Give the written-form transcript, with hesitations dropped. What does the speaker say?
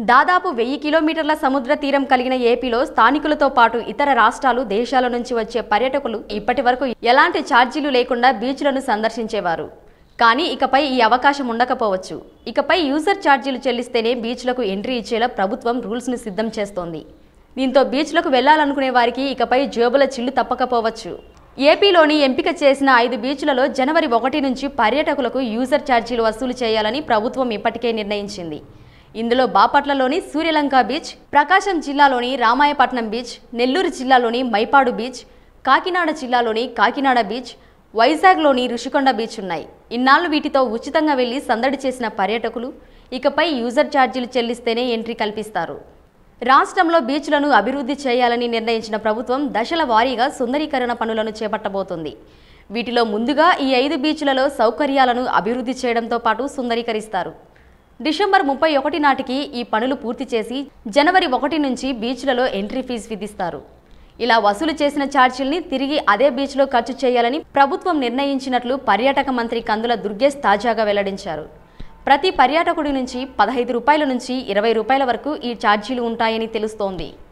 దాదాపు 1000 కిలోమీటర్ల సముద్ర తీరం కలిగిన ఏపీలో స్థానికులతో పాటు ఇతర రాష్ట్రాలు, దేశాల నుంచి వచ్చే పర్యాటకులు ఇప్పటివరకు ఎలాంటి ఛార్జీలు లేకుండా బీచ్లను సందర్శించేవారు. కానీ ఇకపై ఈ అవకాశం ఉండకపోవచ్చు. ఇకపై యూజర్ ఛార్జీలు చెల్లిస్తేనే బీచ్లకు ఎంట్రీ ఇచ్చేలా ప్రభుత్వం రూల్స్ను సిద్ధం చేస్తోంది. దీంతో బీచ్లకు వెళ్లాలనుకునే వారికి ఇకపై జేబుల చిల్లు తప్పకపోవచ్చు. ఏపీలోని ఎంపిక చేసిన 5 బీచ్లలో జనవరి 1 నుంచి పర్యాటకులకు యూజర్ ఛార్జీలు వసూలు చేయాలని ప్రభుత్వం ఇప్పటికే నిర్ణయించింది. ఇందులో బాపట్లలోని సూర్యలంక బీచ్, ప్రకాశం జిల్లాలోని రామాయపట్నం బీచ్, నెల్లూరు జిల్లాలోని మైపాడు బీచ్, కాకినాడ జిల్లాలోని కాకినాడ బీచ్, వైజాగ్లోని రుషికొండ బీచ్ ఉన్నాయి. ఇన్నాళ్లు వీటితో ఉచితంగా వెళ్లి సందడి చేసిన పర్యాటకులు ఇకపై యూజర్ ఛార్జీలు చెల్లిస్తేనే ఎంట్రీ కల్పిస్తారు. రాష్ట్రంలో బీచ్లను అభివృద్ధి చేయాలని నిర్ణయించిన ప్రభుత్వం దశల వారీగా సుందరీకరణ పనులను చేపట్టబోతోంది. వీటిలో ముందుగా ఈ 5 బీచ్లలో సౌకర్యాలను అభివృద్ధి చేయడంతో పాటు సుందరీకరిస్తారు. డిసెంబర్ 31 నాటికి ఈ పనులు పూర్తి చేసి జనవరి 1 నుంచి బీచ్లలో ఎంట్రీ ఫీజు విధిస్తారు. ఇలా వసూలు చేసిన ఛార్జీల్ని తిరిగి అదే బీచ్లో ఖర్చు చేయాలని ప్రభుత్వం నిర్ణయించినట్లు పర్యాటక మంత్రి కందుల దుర్గేష్ తాజాగా వెల్లడించారు. ప్రతి పర్యాటకుడి నుంచి 15 రూపాయల నుంచి 20 రూపాయల వరకు ఈ ఛార్జీలు ఉంటాయని తెలుస్తోంది.